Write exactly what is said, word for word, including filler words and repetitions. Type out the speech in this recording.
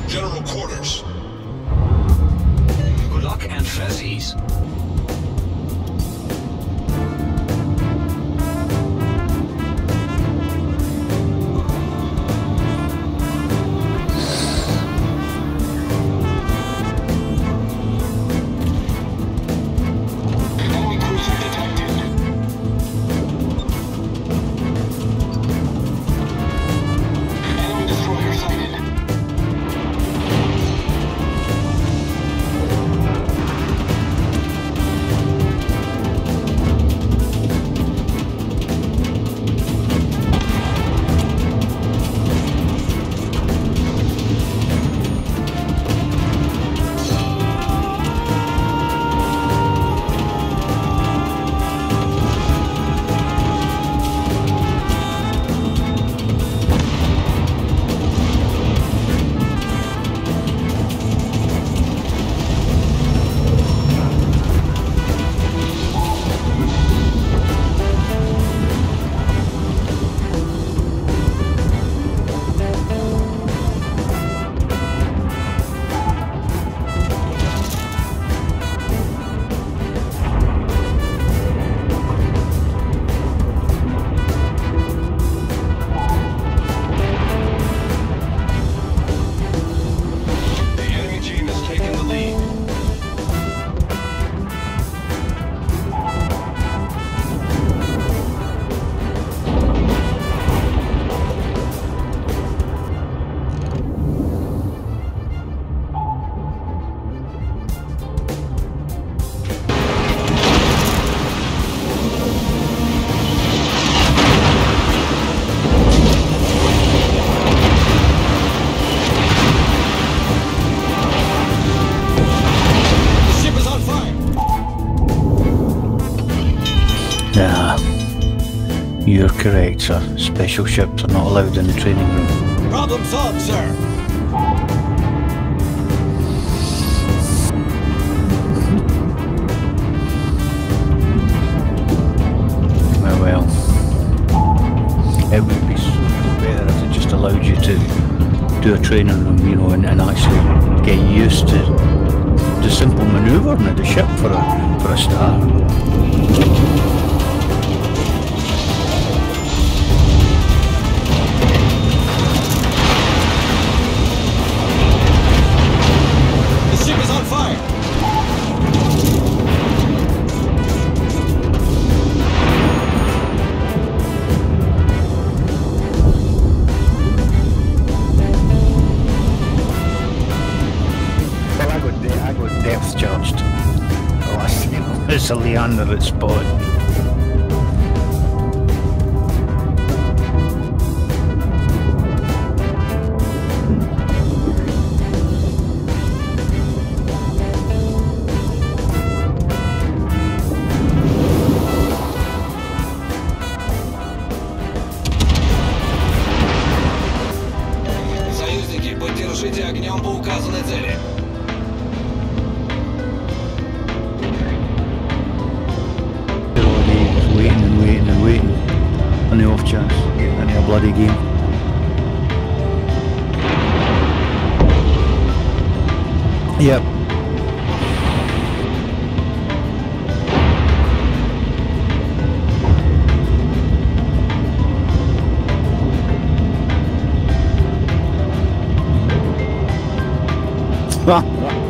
General quarters. Good luck and fezzies. You're correct, sir. Special ships are not allowed in the training room. Problem solved, sir. Well, well. It would be so much better if they just allowed you to do a training room, you know, and, and actually get used to the simple manoeuvring of the ship for a, for a start. It's a Leander at spot. Союзники, поддержите огнем по указанной цели. Waiting and waiting and waiting on the off chance getting into a bloody game. Yep. Ah.